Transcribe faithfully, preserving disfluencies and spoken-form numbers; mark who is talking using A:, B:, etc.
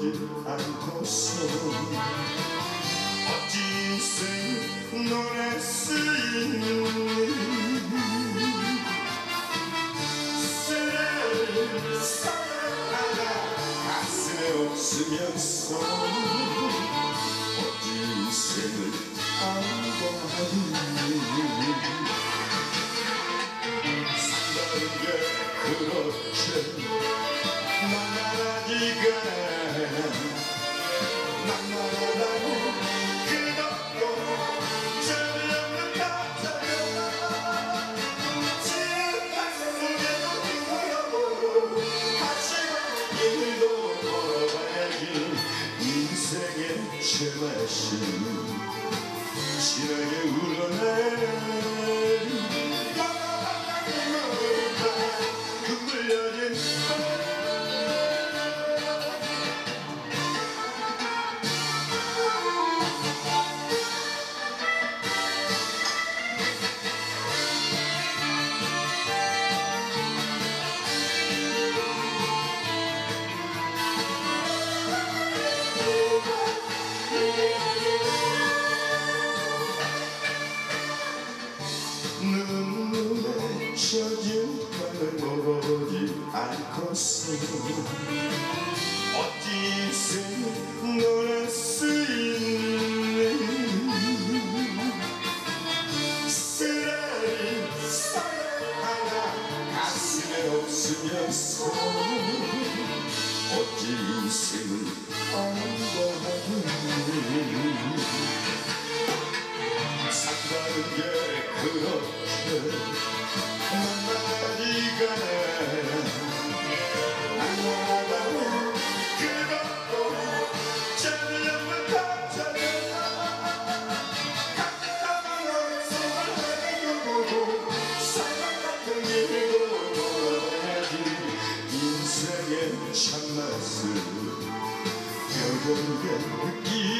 A: 멀어지 않고서 어찌 인생 노래 쓰이니 쓰레기 사랑하다 가슴에 없으면서 어찌 인생을 안고하니 산다는 게 그렇게 만나라니까 만나라고 그것도 재미없는 남자야 지금 속에도 물어보고 하지만 일도 걸어봐야지 인생의 제맛이 진하게 울어내리 흔들려진 눈물에 젖은 밤을 멀어지 않고서 어찌 인생 노래 쓰이니 쓰라린 사랑 하나 가슴에 없으면서 어찌 인생을 안고하니 산다는 게 그렇게 만나니까 만나다고 그것도 재미없는 남자야 깜깜한 손을 해두고 사랑 같은 일도 걸어야지 인생의 참맛을 펴보게 느끼